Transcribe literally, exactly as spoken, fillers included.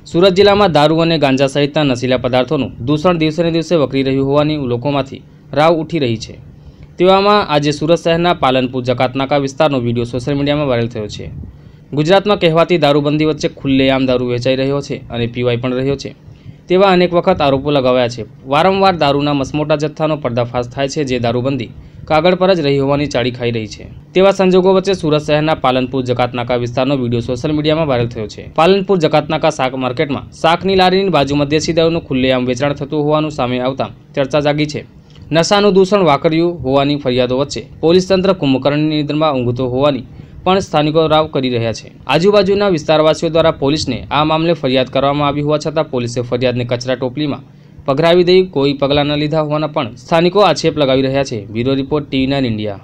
સુરત જિલ્લામાં દારૂ અને ગાંજા સહિતના નશીલા પદાર્થોનું દૂષણ દિવસે દિવસે વકરી રહ્યું હોવાની લોકોમાંથી રાવ ઉઠી રહી છે। તેવામાં આજે સુરત શહેરના પાલનપુર જકાતનાકા વિસ્તારનો વિડીયો સોશિયલ મીડિયામાં વાયરલ થયો છે। ગુજરાતમાં કહેવાતી દારૂબંધી વચ્ચે ખુલ્લેઆમ દારૂ વેચાઈ રહ્યો છે અને પીવાઈ પણ રહ્યો છે તેવા અનેક વખત આરોપો લગાવ્યા છે। વારંવાર દારૂના મસમોટા જથ્થાનો પર્દાફાશ થાય છે, જે દારૂબંધી કાગળ પર જ રહી હોવાની ચાળી ખાઈ રહી છે। તેવા સંજોગો વચ્ચે સુરત શહેરના પાલનપુર જકાતનાકા વિસ્તારનો વિડીયો સોશિયલ મીડિયામાં વાયરલ થયો છે। પાલનપુર જકાતનાકા શાક માર્કેટમાં શાકની લારીની બાજુમાં દેશી દારૂનું ખુલ્લેઆમ વેચાણ થતું હોવાનું સામે આવતા ચર્ચા જાગી છે। નશાનું દૂષણ વાકર્યું હોવાની ફરિયાદો વચ્ચે પોલીસ તંત્ર કુંભકર્ણની નિંદ્રામાં ઊંઘતો હોવાની પણ સ્થાનિકો રાવ કરી રહ્યા છે। આજુબાજુના વિસ્તારવાસીઓ દ્વારા પોલીસને આ મામલે ફરિયાદ કરવામાં આવી હોવા છતાં પોલીસે ફરિયાદને કચરા ટોપલીમાં પધરાવી દઈ કોઈ પગલાં ન લીધા હોવાના પણ સ્થાનિકો આક્ષેપ લગાવી રહ્યા છે। Bureau report TV nine India.